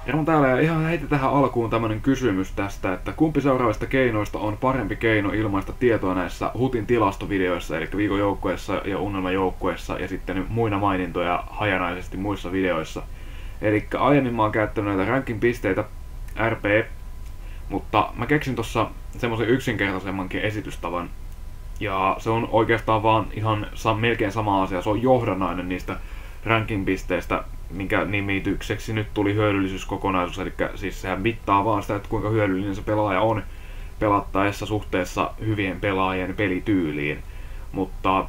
Jermu täällä ja ihan heti tähän alkuun tämmönen kysymys tästä, että kumpi seuraavista keinoista on parempi keino ilmaista tietoa näissä HUTin tilastovideoissa, eli viikon joukkueessa ja unelmajoukkueessa ja sitten muina mainintoja hajanaisesti muissa videoissa. Eli aiemmin mä oon käyttänyt näitä ranking-pisteitä, RP, mutta mä keksin tossa semmosen yksinkertaisemmankin esitystavan. Ja se on oikeastaan vaan ihan melkein sama asia, se on johdannainen niistä ranking-pisteistä, minkä nimitykseksi nyt tuli hyödyllisyyskokonaisuus, eli siis sehän mittaa vaan sitä, että kuinka hyödyllinen se pelaaja on pelattaessa suhteessa hyvien pelaajien pelityyliin. Mutta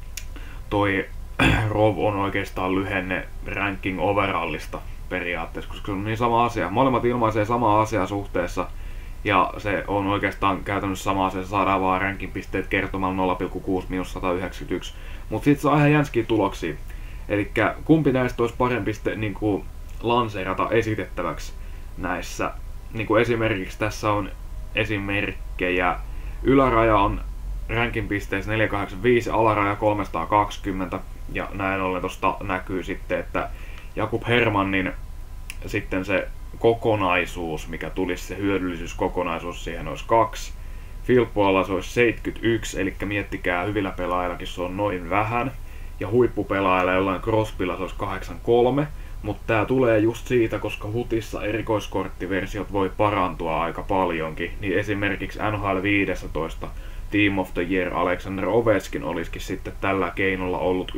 toi ROV on oikeastaan lyhenne ranking overallista periaatteessa, koska se on niin sama asia. Molemmat ilmaisee samaa asiaa suhteessa, ja se on oikeastaan käytännössä sama asia, se saadaan vaan ranking-pisteet kertomalla 0,6-191. Mutta sit saa ihan jänskiä tuloksia. Elikkä kumpi näistä olisi parempi niinku lanseerata esitettäväksi näissä. Niinku esimerkiksi tässä on esimerkkejä. Yläraja on rankin pisteissä 485, alaraja 320. Ja näin ollen tosta näkyy sitten, että Jakub Hermannin sitten se kokonaisuus, mikä tulisi se hyödyllisyyskokonaisuus, siihen olisi 2. Filppualla se olisi 71, eli miettikää, hyvillä pelaajillakin se on noin vähän. Ja huippupelaajilla jollain Crosbylla se olisi 83, mutta tää tulee just siitä, koska HUTissa erikoiskorttiversiot voi parantua aika paljonkin, niin esimerkiksi NHL 15 Team of the Year Alexander Ovechkin olisikin sitten tällä keinolla ollut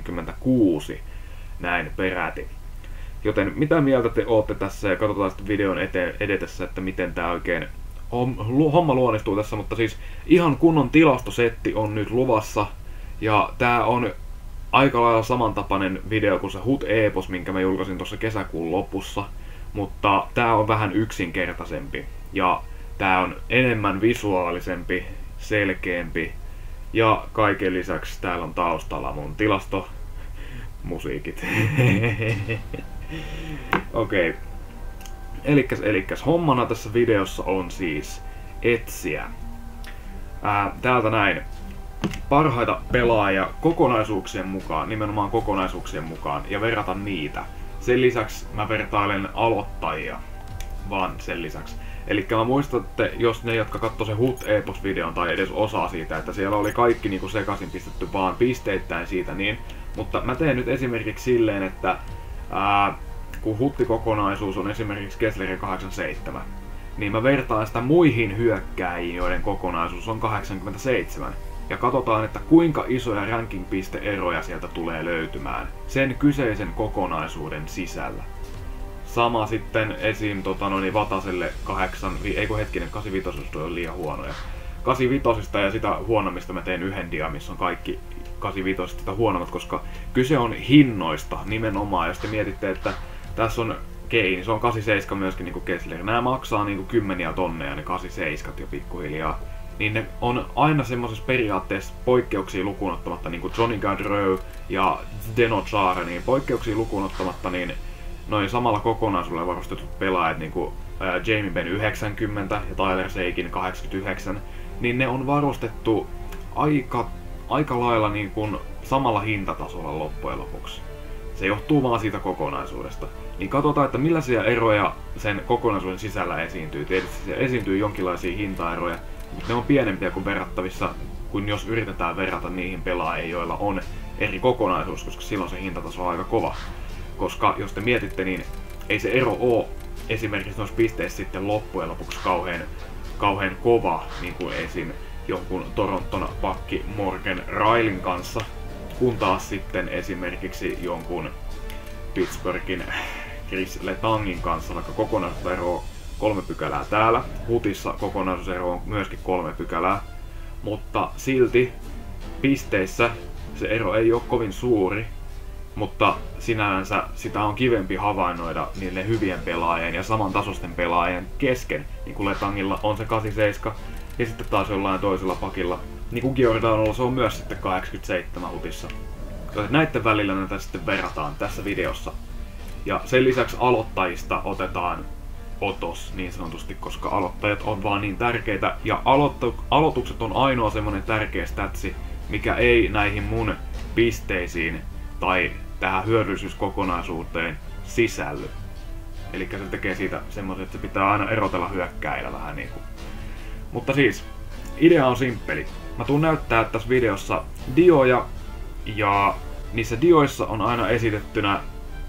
96, näin peräti. Joten mitä mieltä te ootte tässä, ja katsotaan sitten videon edetessä, että miten tää oikein homma luonnistuu tässä, mutta siis ihan kunnon tilastosetti on nyt luvassa, ja tää on aika lailla samantapainen video kuin se HUT Epos, minkä mä julkaisin tuossa kesäkuun lopussa, mutta tää on vähän yksinkertaisempi ja tää on enemmän visuaalisempi, selkeämpi ja kaiken lisäksi täällä on taustalla mun tilastomusiikit. Okei. Elikkäs hommana tässä videossa on siis etsiä täältä näin parhaita pelaajia kokonaisuuksien mukaan, nimenomaan kokonaisuuksien mukaan, ja verrata niitä. Sen lisäksi mä vertailen aloittajia, vaan sen lisäksi. Elikkä mä muistatte, jos ne, jotka katsoi sen HUT Epos-videon tai edes osaa siitä, että siellä oli kaikki niinku sekaisin pistetty vaan pisteittäin siitä, niin. Mutta mä teen nyt esimerkiksi silleen, että kun HUT-kokonaisuus on esimerkiksi Kesslerin 87, niin mä vertaan sitä muihin hyökkääjiin, joiden kokonaisuus on 87. Ja katsotaan, että kuinka isoja ranking-pisteeroja sieltä tulee löytymään sen kyseisen kokonaisuuden sisällä. Sama sitten esim. Vataselle 85 on liian huonoja. 85 ja sitä huonommista mä teen yhden dian, missä on kaikki 85 sitä huonommat, koska kyse on hinnoista nimenomaan. Ja sitten mietitte, että tässä on Kane, se on 87 myöskin niinku Kessler. Nämä maksaa niinku kymmeniä tonneja, ne 87 jo pikkuhiljaa. Niin ne on aina semmoisessa periaatteessa poikkeuksia lukuun ottamatta, niin kuin Johnny Gaudreau ja Zdeno Chara, niin poikkeuksia lukuun ottamatta, niin noin samalla kokonaisuudella varustetut pelaajat, niin kuin Jamie Benn 90 ja Tyler Seguin 89, niin ne on varustettu aika lailla niin kuin samalla hintatasolla loppujen lopuksi. Se johtuu vaan siitä kokonaisuudesta. Niin katsotaan, että millaisia eroja sen kokonaisuuden sisällä esiintyy. Tietysti siellä esiintyy jonkinlaisia hintaeroja, mutta ne on pienempiä kuin verrattavissa, kuin jos yritetään verrata niihin pelaajiin, joilla on eri kokonaisuus, koska silloin se hintataso on aika kova. Koska jos te mietitte, niin ei se ero ole esimerkiksi noissa pisteissä sitten loppujen lopuksi kauhean kova, niin kuin esim. Jonkun Toronton pakki Morgan Rileyn kanssa, kun taas sitten esimerkiksi jonkun Pittsburghin Chris Letangin kanssa, vaikka kokonaisuusero on 3 pykälää täällä. HUTissa kokonaisuusero on myöskin 3 pykälää, mutta silti pisteissä se ero ei ole kovin suuri, mutta sinänsä sitä on kivempi havainnoida niille hyvien pelaajien ja samantasoisten pelaajien kesken, niin kuin Letangilla on se 87 ja sitten taas jollain toisella pakilla, niin kuin Giordanolla se on myös sitten 87 HUTissa. Näiden välillä näitä sitten verrataan tässä videossa. Ja sen lisäksi aloittajista otetaan otos niin sanotusti, koska aloittajat on vaan niin tärkeitä. Ja aloitukset on ainoa semmonen tärkeä statsi, mikä ei näihin mun pisteisiin tai tähän hyödyllisyyskokonaisuuteen sisälly. Eli se tekee siitä semmoisen, että se pitää aina erotella hyökkäillä vähän niinku. Mutta siis, idea on simppeli. Mä tuun näyttää tässä videossa dioja, ja niissä dioissa on aina esitettynä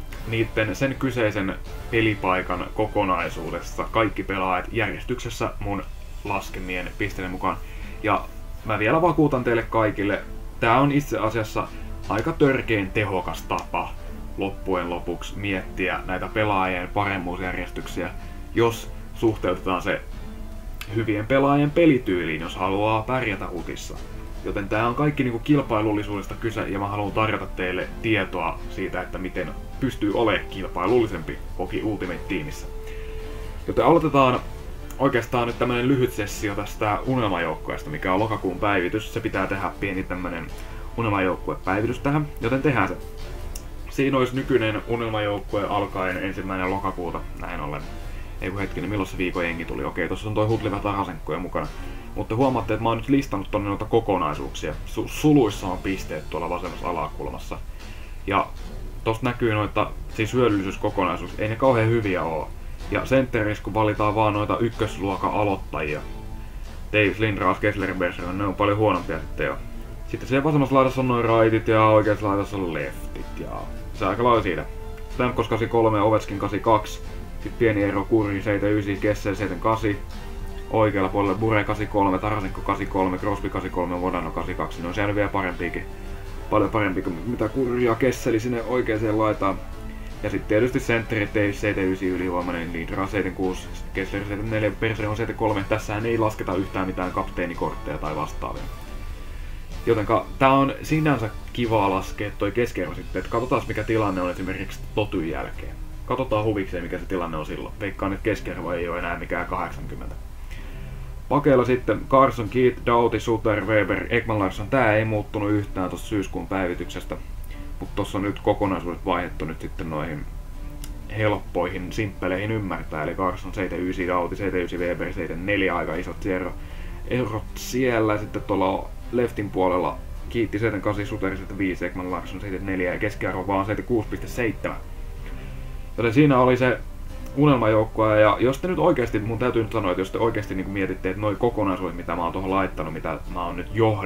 sen kyseisen pelipaikan kokonaisuudessa kaikki pelaajat järjestyksessä mun laskemien pisteiden mukaan. Ja mä vielä vakuutan teille kaikille, tää on itse asiassa aika törkeen tehokas tapa loppujen lopuksi miettiä näitä pelaajien paremmuusjärjestyksiä, jos suhteutetaan se hyvien pelaajien pelityyliin, jos haluaa pärjätä hutissa. Joten tää on kaikki niinku kilpailullisuudesta kyse, ja mä haluan tarjota teille tietoa siitä, että miten pystyy olemaan kilpailullisempi Hoki Ultimate-tiimissä. Joten aloitetaan oikeastaan nyt tämmönen lyhyt sessio tästä unelmajoukkueesta, mikä on lokakuun päivitys. Se pitää tehdä pieni tämmönen unelmajoukkuepäivitys tähän, joten tehdään se. Siinä olisi nykyinen unelmajoukkue alkaen 1. lokakuuta, näin ollen. Ei kun hetkinen, milloin se viikon jengi tuli? Okei, tossa on toi Hutliva Tarasenko mukana. Mutta huomaatte, että mä oon nyt listannut tonne noita kokonaisuuksia. Suluissa on pisteet tuolla vasemmassa alakulmassa. Ja tosta näkyy noita, siis hyödyllisyyskokonaisuuksia, ei ne kauhean hyviä oo. Ja sentterissä kun valitaan vaan noita ykkösluokan aloittajia, Davis, Lindros, Kessler, Bergeron, ne on paljon huonompia sitten jo. Sitten siellä vasemmassa laidassa on noin rightit ja oikeassa laidassa on leftit ja se aika lailla siitä. Stamkos 83, Ovechkin 82, sitten pieni ero Kurri 79, Kessel 78, oikealla puolella Bure 83, Tarasenko 83, Crosby 83, Vodano 82, ne on siellä vielä parempiakin. Paljon parempi kuin mitä Kurri ja Kesseli sinne oikeeseen laitaan. Ja sitten tietysti sentterit Davis 79 ylivoimainen, Lindros 76, Kessler 74, Bergeron 73, tässähän ei lasketa yhtään mitään kapteenikortteja tai vastaavia. Jotenka tää on sinänsä kiva laskea toi keskiarvo sitten, että katsotaan mikä tilanne on esimerkiksi Totyn jälkeen. Katsotaan huvikseen mikä se tilanne on silloin. Veikkaan, että keskiarvo ei ole enää mikään 80. Pakeilla sitten Carson, Keith, Doughty, Suter, Weber, Ekman Larsson. Tää ei muuttunut yhtään tossa syyskuun päivityksestä. Mutta tossa on nyt kokonaisuudet vaihdettu nyt sitten noihin helppoihin, simppeleihin ymmärtää. Eli Carson 79, Doughty 79, Weber 74, aika isot erot siellä. Sitten tuolla leftin puolella Kiitti 78, Suter 75, Ekman Larsson 74 ja keskiarvo vaan 76,7. Joten siinä oli se unelmajoukkue, ja jos te nyt oikeesti, mun täytyy nyt sanoa, että jos te oikeesti niin mietitte, että noi kokonaisuudet, mitä mä oon tuohon laittanut, mitä mä oon nyt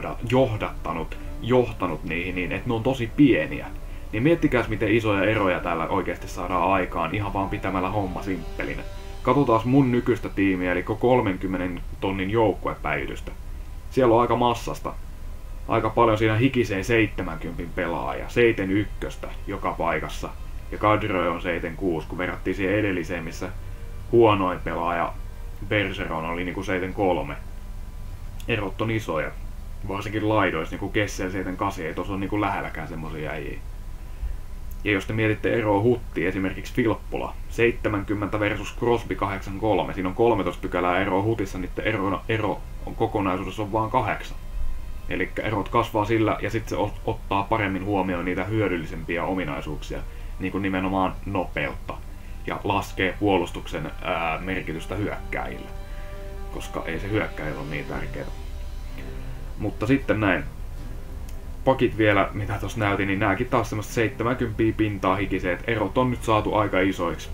johtanut niihin, niin että ne on tosi pieniä, niin miettikääs miten isoja eroja täällä oikeesti saadaan aikaan ihan vaan pitämällä homma simppelinä. Katsotaan mun nykyistä tiimiä, eli 30 tonnin joukkuepäivitystä. Siellä on aika massasta. Aika paljon siinä hikisee 70 pelaaja, 71 joka paikassa. Ja Kadri on 76, kun verrattiin siihen edelliseen, missä huonoin pelaaja Bergeron oli niinku 73. Erot on isoja. Varsinkin laidoissa, niinku Kessel 78, ei tossa ole niinku lähelläkään semmosia äijiä. Ja jos te mietitte eroa Hutti, esimerkiksi Filppula, 70 versus Crosby 83, siinä on 13 pykälää eroa Hutissa, niin ero on kokonaisuudessa on vaan 8. Eli erot kasvaa sillä, ja sitten se ottaa paremmin huomioon niitä hyödyllisempiä ominaisuuksia, niin kuin nimenomaan nopeutta, ja laskee puolustuksen merkitystä hyökkääjille, koska ei se hyökkäjillä ole niin tärkeää. Mutta sitten näin. Pakit vielä, mitä tuossa näytin, niin nääkin taas semmoista 70 pintaa hikiseet. Erot on nyt saatu aika isoiksi.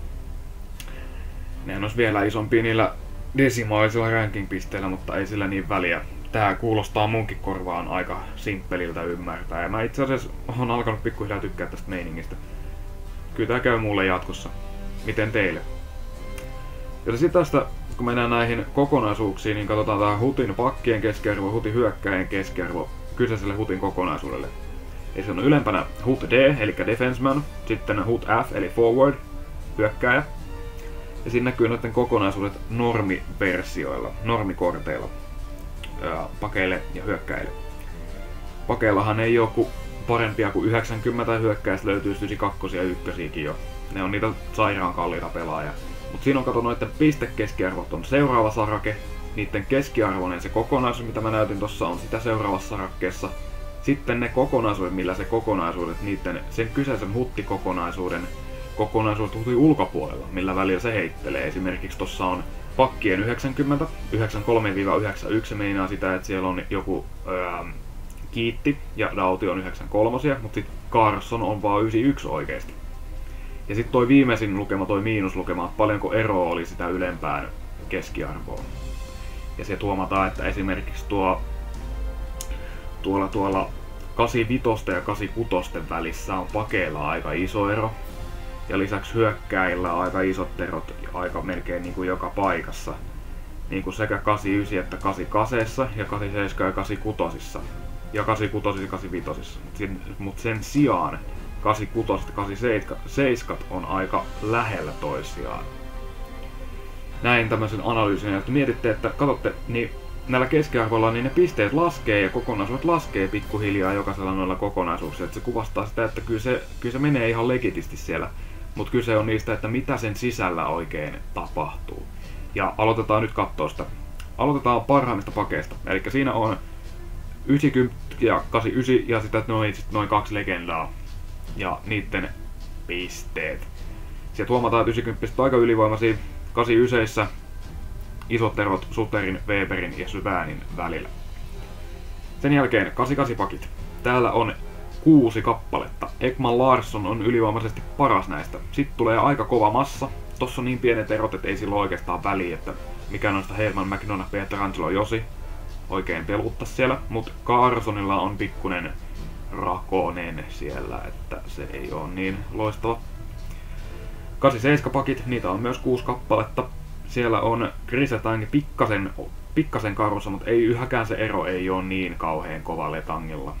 Nehän olisi vielä isompia niillä desimaalisilla ranking-pisteillä, mutta ei sillä niin väliä. Tää kuulostaa munkin korvaan aika simppeliltä ymmärtää, ja mä itse asiassa oon alkanut pikkuhiljaa tykkää tästä meiningistä. Kyllä tää käy mulle jatkossa. Miten teille? Ja sitten tästä, kun mennään näihin kokonaisuuksiin, niin katsotaan tää Hutin pakkien keskiarvo, Hutin hyökkäjien keskiarvo kyseiselle Hutin kokonaisuudelle. Eli se on ylempänä Hut D, eli defenseman, sitten Hut F, eli forward, hyökkääjä. Ja siinä näkyy noiden kokonaisuudet normiversioilla, normikorteilla, pakeille ja hyökkäille. Pakeillahan ei oo parempia kuin 90, hyökkäistä löytyy 92 ja 1 jo. Ne on niitä sairaan kalliita pelaajia. Mut siinä on kato noitten pistekeskiarvot on seuraava sarake. Niiden keskiarvoinen se kokonaisuus, mitä mä näytin tossa, on sitä seuraavassa sarakkeessa. Sitten ne kokonaisuudet, millä se kokonaisuudet, sen kyseisen huttikokonaisuuden kokonaisuudet Hutin ulkopuolella, millä välillä se heittelee. Esimerkiksi tossa on pakkien 90, 93-91 meinaa sitä, että siellä on joku Kiitti ja Doughty on 93, mutta sitten Carson on vaan 91 oikeesti. Ja sitten toi viimeisin lukema, toi miinuslukema, että paljonko eroa oli sitä ylempään keskiarvoon. Ja se huomataan, että esimerkiksi tuolla 85 ja 86 välissä on pakeilla aika iso ero. Ja lisäksi hyökkäillä aika isot erot, aika melkein niin kuin joka paikassa. Niin kuin sekä 89 että 88 ja 87 ja 86. Ja 86 ja 85. Mutta sen sijaan 86 ja 87 on aika lähellä toisiaan. Näin tämmöisen analyysin, että mietitte, että katsotte, niin näillä keskiarvoilla niin ne pisteet laskee ja kokonaisuudet laskee pikkuhiljaa jokaisella noilla kokonaisuuksilla. Että se kuvastaa sitä, että kyllä se menee ihan legitisti siellä. Mutta kyse on niistä, että mitä sen sisällä oikein tapahtuu. Ja aloitetaan nyt kattoista. Aloitetaan parhaimmista pakeista. Eli siinä on 90 ja 89 ja sitten noin 2 legendaa. Ja niiden pisteet. Sieltä huomataan, että 90 on aika ylivoimaisia. 89 isot erot Suterin, Weberin ja Syvänin välillä. Sen jälkeen 88 pakit. Täällä on 6 kappaletta. Ekman Larsson on ylivoimaisesti paras näistä. Sitten tulee aika kova massa. Tossa on niin pienet erot, että ei sillä oikeastaan väliä, että mikä noista Herman McDonough, Pietrangelo, Josi oikein peluttaa siellä. Mutta Carsonilla on pikkunen rakonen siellä, että se ei ole niin loistava. 87 pakit, niitä on myös 6 kappaletta. Siellä on Grisetang pikkasen karussa, mutta ei yhäkään se ero ei ole niin kauhean kova Letangilla.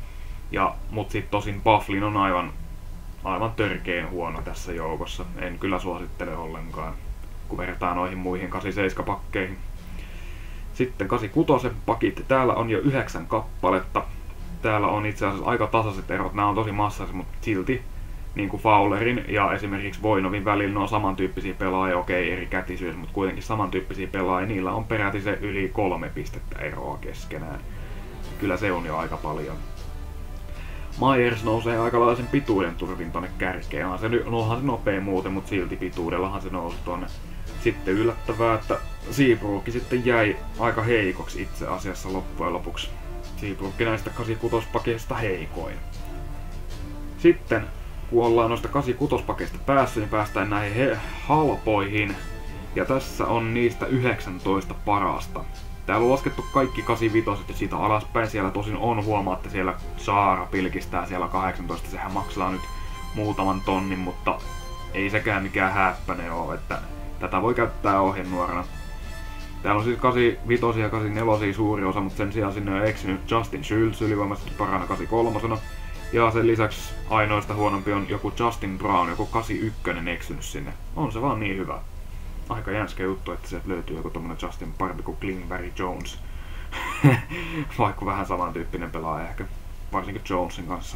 Mut sit tosin Bufflin on aivan törkeen huono tässä joukossa. En kyllä suosittele ollenkaan, kun vertaa noihin muihin 87 pakkeihin. Sitten 86 pakit, täällä on jo 9 kappaletta. Täällä on itse asiassa aika tasaiset erot, nämä on tosi massaiset, mutta silti niin kuin Fowlerin ja esimerkiksi Voinovin välillä ne on samantyyppisiä pelaajia, okei eri kätisyys, mutta kuitenkin samantyyppisiä pelaajia, niillä on peräti se yli 3 pistettä eroa keskenään. Kyllä se on jo aika paljon. Myers nousee aika lailla sen pituuden turvin tonne kärkeen. Onhan se nopea muuten, mutta silti pituudellahan se nousi tonne. Sitten yllättävää, että Seabrook sitten jäi aika heikoksi itse asiassa loppujen lopuksi. Seabrook näistä 86 pakeista heikoin. Sitten kun ollaan noista 86 pakeista päässyt, niin päästään näihin halpoihin. Ja tässä on niistä 19 parasta. Täällä on laskettu kaikki 85 ja siitä alaspäin. Siellä tosin on, huomaatte, siellä Saara pilkistää siellä 18. Sehän maksaa nyt muutaman tonnin, mutta ei sekään mikään häppäne ole, että tätä voi käyttää ohjenuorana. Täällä on siis 85 ja 84 suuri osa, mutta sen sijaan sinne on eksynyt Justin Schultz ylivoimaisesti parana 83. Ja sen lisäksi ainoista huonompi on joku Justin Brown, joku 81 eksynyt sinne. On se vaan niin hyvä. Aika jänskä juttu, että sieltä löytyy joku tommonen Justin parempi kuin Klingberg Jones. Vaikka vähän samantyyppinen pelaaja ehkä, varsinkin Jonesin kanssa.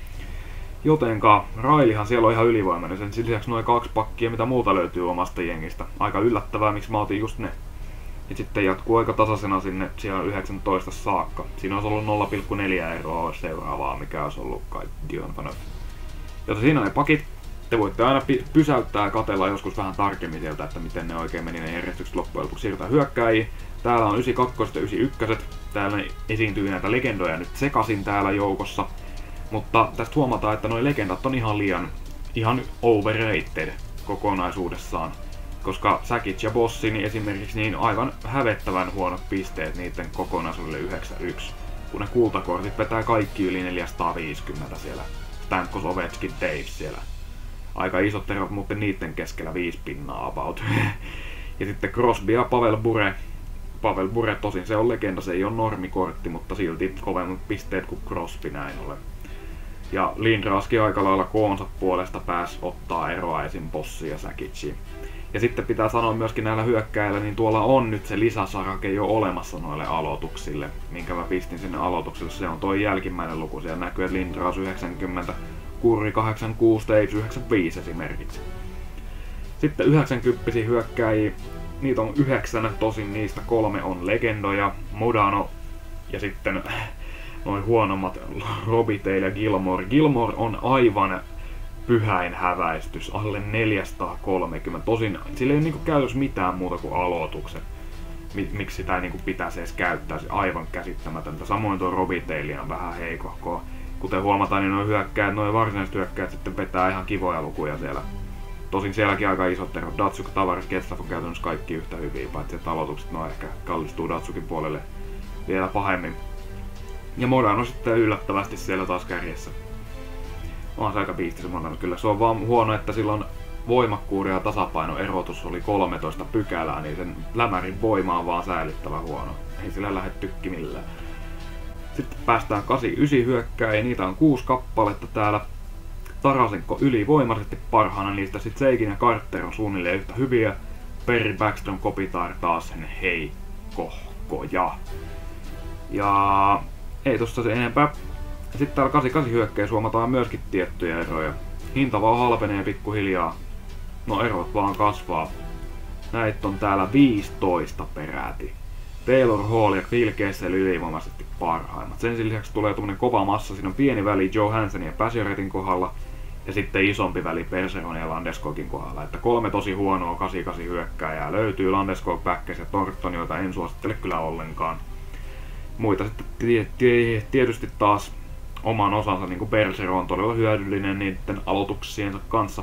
Jotenka Railihan siellä on ihan ylivoimainen, sen lisäksi noin 2 pakkia, mitä muuta löytyy omasta jengistä. Aika yllättävää, miksi mä otin just ne. Ja sitten jatkuu aika tasaisena sinne siellä 19 saakka. Siinä olisi ollut 0,4 eroa seuraavaa, mikä olisi ollut kai Dion Phaneuf. Joten siinä on ne pakit. Te voitte aina pysäyttää ja katsella joskus vähän tarkemmin sieltä, että miten ne oikein meni ne järjestykset loppujen lopuksi siirtää hyökkääjiin. Täällä on 92 ja 91. Täällä esiintyy näitä legendoja nyt sekasin täällä joukossa. Mutta tästä huomataan, että nuo legendat on ihan overrated kokonaisuudessaan. Koska Sakic ja Bossi niin esimerkiksi niin aivan hävettävän huonot pisteet niiden kokonaisuudelle 91. Kun ne kultakortit vetää kaikki yli 450 siellä. Stamkos, Ovechkin, Taves siellä. Aika isot erot, mutta niiden keskellä 5 pinnaa about. Ja sitten Crosby ja Pavel Bure. Pavel Bure tosin se on legenda, se ei ole normikortti, mutta silti kovemmat pisteet kuin Crosby näin ollen. Ja Lindraskin aika lailla koonsa puolesta pääsi ottaa eroa esim. Bossi ja Sakiciin. Ja sitten pitää sanoa myöskin näillä hyökkäillä, niin tuolla on nyt se lisäsarake jo olemassa noille aloituksille, minkä mä pistin sinne aloitukselle. Se on toi jälkimmäinen luku, siellä näkyy, että Lindros 90, Kurri 86, Taves 95 esimerkiksi. Sitten 90 hyökkääjiä, niitä on 9, tosin niistä 3 on legendoja, Modano ja sitten noin huonommat Robitaille ja Gilmore. Gilmore on aivan pyhäin häväistys, alle 430. Tosin sillä ei ole niinku käytössä mitään muuta kuin aloitukset. Miksi sitä ei niinku pitäisi edes käyttää, se aivan käsittämätöntä. Samoin tuo Robitaille on vähän heikohkoa. Kuten huomataan, niin nuo varsinaiset hyökkäät sitten vetää ihan kivoja lukuja siellä. Tosin sielläkin aika isot erot. Datsuk, Tavares, Getzlaff on käytännössä kaikki yhtä hyviä, paitsi että aloitukset no ehkä kallistuu Datsukin puolelle vielä pahemmin. Ja Modan on sitten yllättävästi siellä taas kärjessä. On se aika biisti se Modan. Kyllä se on vaan huono, että silloin voimakkuuden ja tasapainoerotus oli 13 pykälää, niin sen lämärin voima on vaan säällittävän huono. Ei sillä lähde tykki millään. Sitten päästään 8-9 hyökkää ja niitä on 6 kappaletta täällä. Tarasenko ylivoimaisesti parhaana, niistä sitten Seikin ja Carter on suunnilleen yhtä hyviä. Perry, Backstrom, Kopitar taas sen heikkohkoja. Ja ei tossa se enempää. Sitten täällä 8-8 hyökkäys huomataan myöskin tiettyjä eroja. Hinta vaan halpenee pikkuhiljaa. No erot vaan kasvaa. Näitä on täällä 15 peräti. Taylor Hall ja Phil Kessel ylivoimaisesti parhaimmat. Sen lisäksi tulee tuommoinen kova massa. Siinä on pieni väli Joe Hansenin ja Pacioretin kohdalla. Ja sitten isompi väli Bergeronin ja Landeskogin kohdalla. Että 3 tosi huonoa 8-8 hyökkääjää löytyy. Landeskog, Backes ja Thornton, joita en suosittele kyllä ollenkaan. Muita sitten tietysti taas oman osansa, niin kuin Bergeron on todella hyödyllinen niiden aloituksiensa kanssa.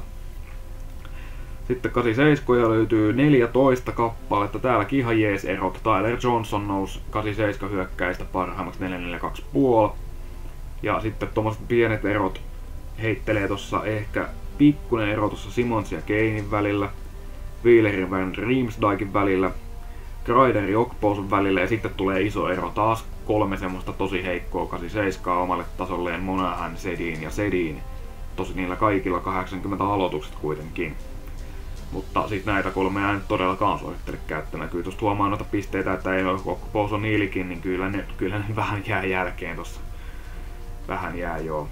Sitten 8-7 löytyy 14 kappaletta. Täälläkin ihan jees erot. Tyler Johnson nousi 8-7 hyökkäistä parhaimmaksi 4-4-2,5. Ja sitten tuommoiset pienet erot heittelee tossa ehkä pikkuinen ero tuossa Simonsin ja Kanein välillä. Wheelerin Van Riemsdijkin välillä. Kreider ja Okposon välillä ja sitten tulee iso ero taas 3 semmoista tosi heikkoa 8-7 omalle tasolleen Monahan, Sedin ja Sedin. Tosi niillä kaikilla 80 aloitukset kuitenkin. Mutta sit näitä 3 en todellakaan suosittele käyttämään. Kyllä tuosta huomaa noita pisteitä, että ei ole Okposon niilikin, niin kyllä ne vähän jää jälkeen tossa. Vähän jää joo.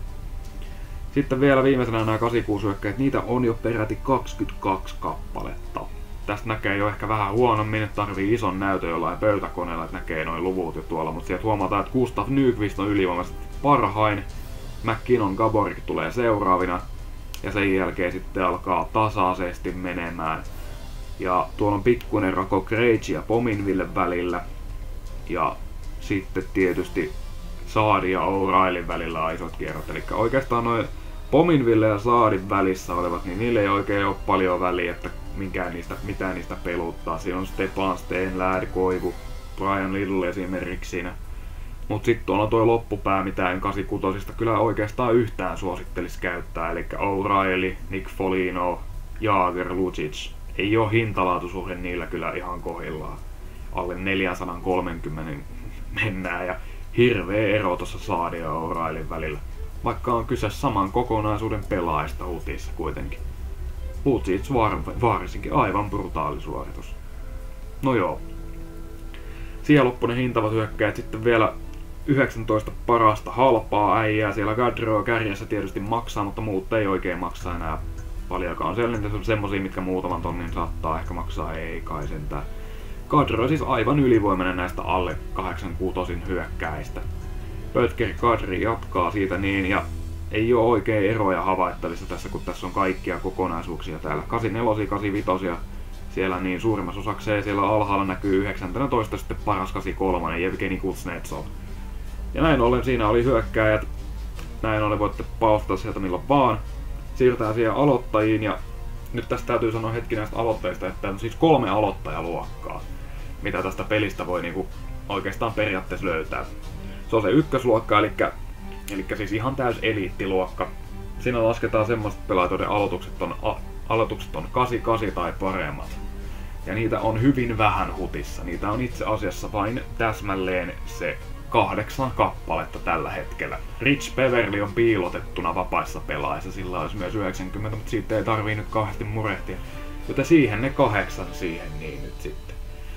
Sitten vielä viimeisenä nämä 8-6 hyökkäät, niitä on jo peräti 22 kappaletta. Tästä näkee jo ehkä vähän huonommin, että tarvii ison näytön jollain pöytäkoneella, että näkee noin luvut jo tuolla. Mutta sieltä huomataan, että Gustav Nyqvist on ylivoimaisesti parhain. McKinnon, Gaborik tulee seuraavina. Ja sen jälkeen sitten alkaa tasaisesti menemään. Ja tuolla on pikkuinen rako Krejci ja Pominville välillä. Ja sitten tietysti Saadi ja O'Reillyn välillä on isot kierrot. Eli oikeastaan noin Pominville ja Saadin välissä olevat, niin niille ei oikein ole paljon väliä, että mitään niistä peluttaa. Siinä on Stepan Stenlär, Koivu, Brian Little esimerkiksi siinä. Mut sit tuolla on toi loppupää, mitä en 86 kyllä oikeastaan yhtään suosittelis käyttää. Eli O'Reilly, Nick Foligno, Jagr, Lucic. Ei oo hintalaatusuhde niillä kyllä ihan kohdillaan. Alle 430 mennään ja hirveä ero tossa Saadi ja O'Reillyn välillä. Vaikka on kyse saman kokonaisuuden pelaajista hutissa kuitenkin. Lucic varsinkin aivan brutaali suoritus. No joo. Siihen loppunen hintavat hyökkäät sitten vielä 19 parasta halpaa äijää. Siellä Gaudreau kärjessä tietysti maksaa, mutta muut ei oikein maksaa enää paljonkaan. Siellä on semmosia, mitkä muutaman tonnin saattaa ehkä maksaa, ei kai sentään. Gaudreau siis aivan ylivoimainen näistä alle 86 hyökkäistä. Böttger Kadri jatkaa siitä niin, ja ei oo oikein eroja havaittavissa tässä, kun tässä on kaikkia kokonaisuuksia täällä. 84, 85 siellä niin suurimmassa osakseen. Siellä alhaalla näkyy 19 sitten paras 83 Jevgeni Kuznetsov. Ja näin ollen siinä oli hyökkääjät. Näin ollen voitte paustaa sieltä milloin vaan. Siirtää siihen aloittajiin ja nyt tästä täytyy sanoa hetki näistä aloittajista, että on siis 3 aloittajaluokkaa, mitä tästä pelistä voi niinku oikeastaan periaatteessa löytää. Se on se ykkösluokka, eli siis ihan täys eliittiluokka. Siinä lasketaan semmoista pelaajat, joiden aloitukset on 88 tai paremmat. Ja niitä on hyvin vähän hutissa. Niitä on itse asiassa vain täsmälleen se 8 kappaletta tällä hetkellä. Rich Beverly on piilotettuna vapaissa pelaajissa, sillä olisi myös 90, mutta siitä ei tarvii nyt kauheasti murehtia. Joten siihen ne 8 siihen niin nyt sitten.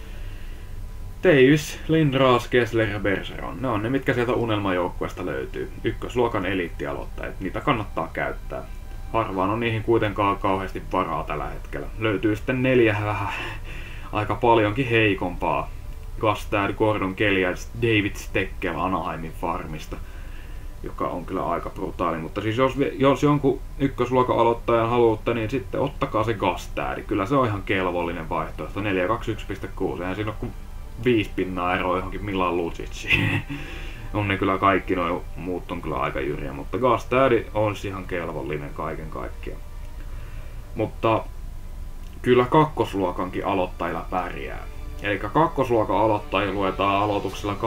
Davis, Lindros, Kessler ja Bergeron. Ne on ne, mitkä sieltä unelmajoukkueesta löytyy. Ykkösluokan eliittialoittajat. Niitä kannattaa käyttää. Harvaan on niihin kuitenkaan kauheasti varaa tällä hetkellä. Löytyy sitten 4 vähän aika paljonkin heikompaa. Gastad, Gordon Kelly ja David Steckel Anaheimin farmista, joka on kyllä aika brutaali. Mutta siis jos jonkun ykkösluokan aloittajan haluatte, niin sitten ottakaa se Gastad. Kyllä se on ihan kelvollinen vaihtoehto. 421.6. Eihän siinä ole kuin 5 pinnaa eroa johonkin Milan Luciciin. On ne kyllä kaikki, nuo muut on kyllä aika jyriä, mutta Gastad on ihan kelvollinen kaiken kaikkiaan. Mutta kyllä kakkosluokankin aloittajilla pärjää. Eli kakkosluokan aloittajia luetaan aloituksella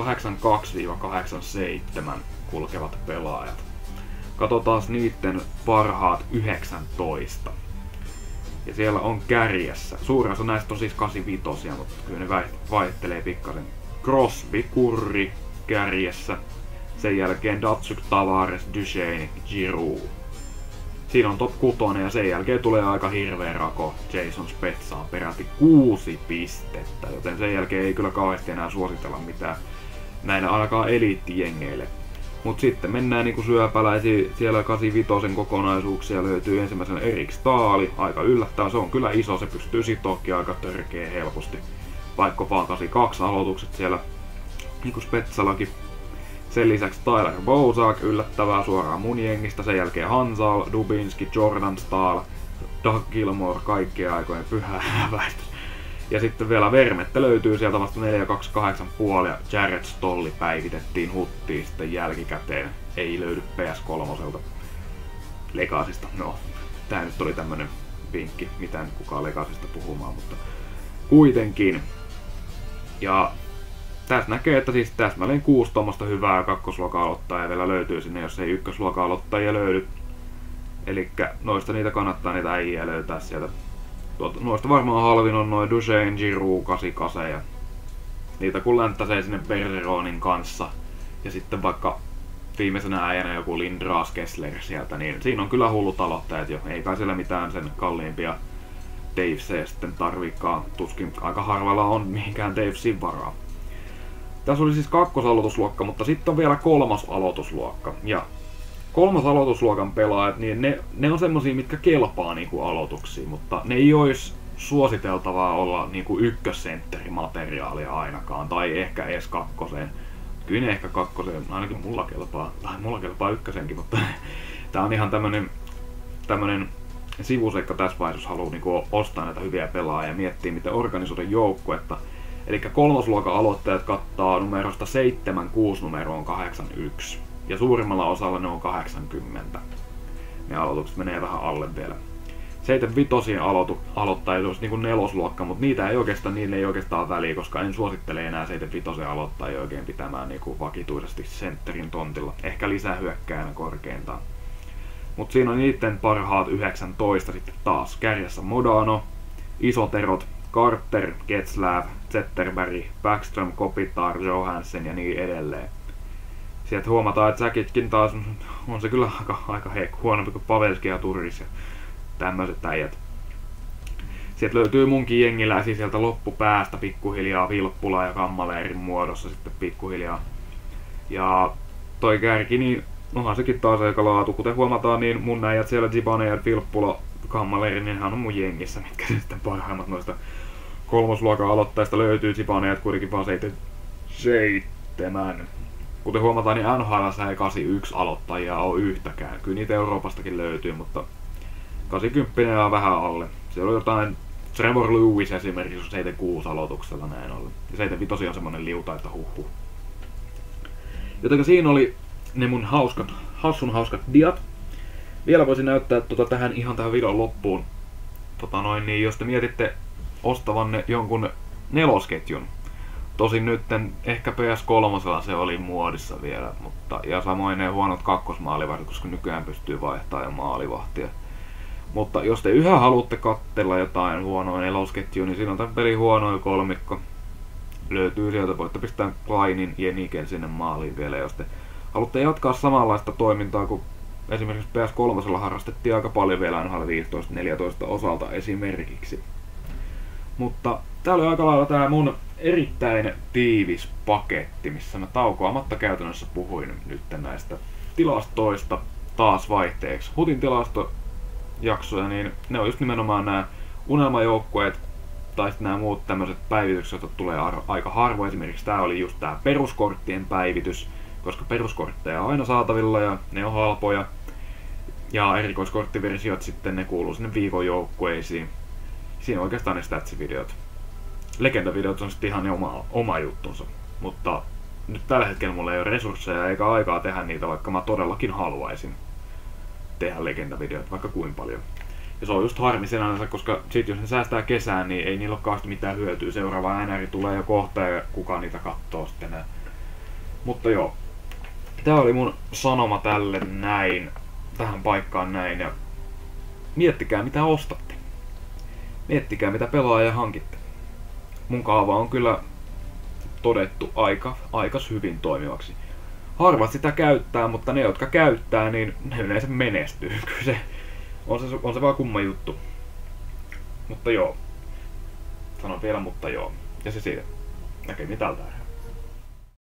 82-87 kulkevat pelaajat. Katsotaan niitten parhaat 19. Ja siellä on kärjessä. Suurin osa näistä on siis 85, mutta kyllä ne vaihtelee pikkasen. Crosby, Kurri kärjessä. Sen jälkeen Datsuk, Tavares, Duchesne, Giroux. Siinä on top 6 ja sen jälkeen tulee aika hirveä rako. Jason Spezza on peräti 6 pistettä, joten sen jälkeen ei kyllä kauheasti enää suositella mitään näille ainakaan eliittijengeille. Mut sitten mennään niinku syöpäläisiin, siellä 85 kokonaisuuksia löytyy ensimmäisenä Erik Staali, aika yllättävää, se on kyllä iso, se pystyy sitoakin aika törkeä helposti. Vaikka vaan 82 aloitukset siellä, niinku Spetsallakin. Sen lisäksi Tyler Bozak, yllättävää suoraan mun jengistä, sen jälkeen Hansal, Dubinski, Jordan Staal, Doug Gilmore, kaikkien aikojen pyhä häväistys. Ja sitten vielä Vermettä löytyy sieltä vasta 428,5 ja Jared Stolli päivitettiin huttiin sitten jälkikäteen. Ei löydy PS3 Legacysta. No, tää nyt oli tämmönen vinkki, mitä nyt kukaan Legacysta puhumaan, mutta kuitenkin. Ja tässä näkee, että siis täsmälleen 6 tommoista hyvää kakkosluokan aloittajaa vielä löytyy sinne, jos ei ykkösluokan aloittajia löydy. Elikkä noista niitä kannattaa niitä äijää löytää sieltä. Noista varmaan halvin on noin Duchesne, Giroux, 88 ja niitä kun länttäsee sinne Bergeronin kanssa. Ja sitten vaikka viimeisenä äijänä joku Lindras Kessler sieltä, niin siinä on kyllä hullut aloittajat jo. Ei kai siellä mitään sen kalliimpia Tavesia sitten tarviikaan. Tuskin aika harvalla on mihinkään Tavesin varaa. Tässä oli siis kakkosaloitusluokka, mutta sitten on vielä kolmas aloitusluokka. Ja kolmas aloitusluokan pelaajat, niin ne on semmosia, mitkä kelpaa niinku aloituksiin, mutta ne ei olisi suositeltavaa olla niinku ykkössentterimateriaalia ainakaan, tai ehkä edes kakkoseen. Kyllä ne ehkä kakkoseen, ainakin mulla kelpaa ykkösenkin, mutta tää on ihan tämmönen sivuseikka tässä vaiheessa, jos haluaa niinku ostaa näitä hyviä pelaajia ja miettiä, miten organisoida joukkuetta. Eli kolmosluokan aloittajat kattaa numerosta 7, 6 numeroon 81. Ja suurimmalla osalla ne on 80. Ne aloitukset menee vähän alle vielä. 75 aloittajia olisi niin kuin nelosluokka, mutta niille ei oikeastaan väliä, koska en suosittele enää 75 aloittajia oikein pitämään niin kuin vakituisesti sentterin tontilla. Ehkä lisähyökkäjänä korkeintaan. Mutta siinä on niiden parhaat 19 sitten taas. Kärjessä Modano, isot erot, Carter, Getzlav, Zetterberg, Backström, Kopitar, Johansson ja niin edelleen. Sieltä huomataan, että Säkitkin taas on se kyllä aika huonompi kuin Pavelski ja Turris ja tämmöiset äijät. Sieltä löytyy munkin jengiläisiä sieltä loppupäästä pikkuhiljaa Vilppula ja Kammaleerin muodossa sitten pikkuhiljaa. Ja toi kärki, niin onhan sekin taas aika laatu. Kuten huomataan, niin mun äijät siellä Zibane ja Vilppula, Kammaleeri, niin hän on mun jengissä, mitkä sitten parhaimmat noista kolmosluokan aloittajista löytyy. Zibaneet kuitenkin vaan 7. Kuten huomataan, niin NHL:ssä ei 81 aloittajia ole yhtäkään. Kyllä niitä Euroopastakin löytyy, mutta 80 on vähän alle. Siellä on jotain, Trevor Lewis esimerkiksi on 76 aloituksella näin ollen. Ja 75 on semmonen liuta, että huhhuh. Jotenka siinä oli ne mun hauskat diat. Vielä voisin näyttää tähän videon loppuun. Niin jos te mietitte ostavanne jonkun nelosketjun. Tosin nytten ehkä PS3 se oli muodissa vielä, mutta ja samoin ne huonot kakkosmaalivahdit, koska nykyään pystyy vaihtamaan jo maalivahtia. Mutta jos te yhä haluatte katsella jotain huonoa nelosketjua, niin siinä on tämän pelin huonoin kolmikko. Löytyy sieltä, voitte pistää Kleinin ja Niken sinne maaliin vielä, jos te haluatte jatkaa samanlaista toimintaa kuin esimerkiksi PS3 harrastettiin aika paljon vielä NHL 15-14 osalta esimerkiksi. Mutta tää oli aika lailla tää mun erittäin tiivis paketti, missä mä taukoamatta käytännössä puhuin nyt näistä tilastoista taas vaihteeksi. Hutin tilastojaksoja, niin ne on just nimenomaan nämä unelmajoukkueet tai sitten nämä muut tämmöiset päivitykset, jotka tulee aika harvoin. Esimerkiksi tää oli just tää peruskorttien päivitys, koska peruskortteja on aina saatavilla ja ne on halpoja. Ja erikoiskorttiversiot sitten ne kuuluu sinne viikon joukkueisiin. Siinä on oikeastaan ne statsivideot. Legendavideot on sitten ihan oma juttunsa, mutta nyt tällä hetkellä mulla ei ole resursseja eikä aikaa tehdä niitä, vaikka mä todellakin haluaisin tehdä legendavideot, vaikka kuin paljon. Ja se on just harmi sinänsä, koska sit jos ne säästää kesään, niin ei niillä ole kauheasti mitään hyötyä. Seuraava NR tulee jo kohta ja kuka niitä kattoo sitten. Mutta joo. Tää oli mun sanoma tälle näin. Tähän paikkaan näin. Ja miettikää mitä ostatte. Miettikää mitä pelaajia hankitte. Mun kaava on kyllä todettu aikas hyvin toimivaksi. Harvat sitä käyttää, mutta ne jotka käyttää, niin ne yleensä menestyy. Kyllä se on se vaan kumma juttu. Mutta joo. Sanon vielä mutta joo. Ja se siitä. Näkemiin tältä erää.